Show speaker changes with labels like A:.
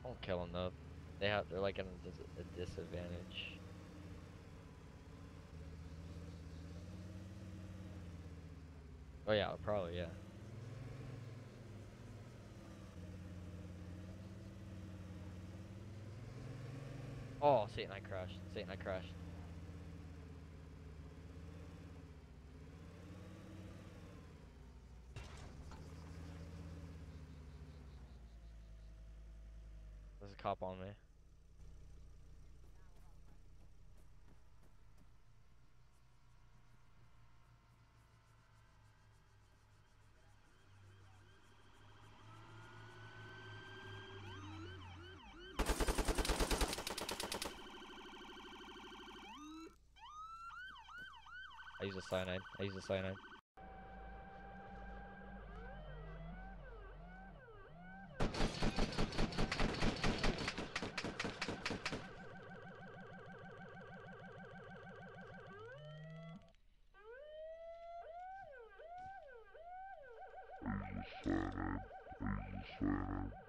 A: Don't kill them though. They're like at a disadvantage. Oh yeah, probably yeah. Oh, Satan, I crashed. Satan, I crashed. There's a cop on me. I use a cyanide. I use a cyanide.
B: I use a cyanide. I use a cyanide.